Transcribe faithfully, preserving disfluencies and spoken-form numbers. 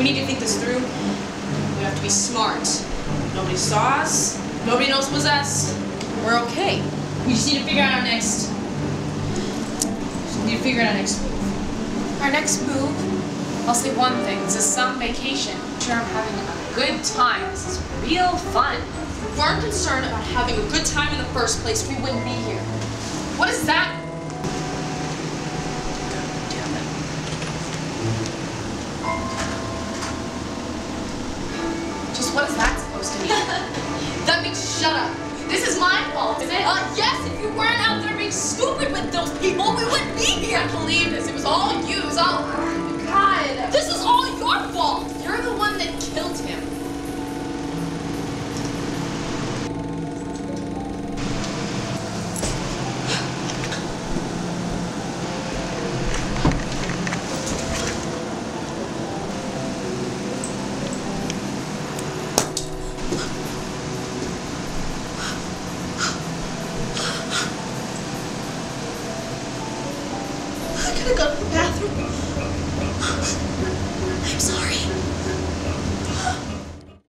need to think this through. We have to be smart. Nobody saw us. Nobody knows it was us. We're okay. We just need to figure out our next... We need to figure out our next move. Our next move? I'll say one thing. This is some vacation. Sure, I'm having a good time. This is real fun. If we weren't concerned about having a good time in the first place, we wouldn't be here. What is that? Damn it. Just what is that supposed to mean? That means shut up. This is my fault, is it? Uh, yes, if you weren't out there being stupid with those people, we wouldn't be here. I can't believe this. It was all you. It was all... God. This is all your fault. You're the one that killed him. I gotta go to the bathroom. I'm sorry.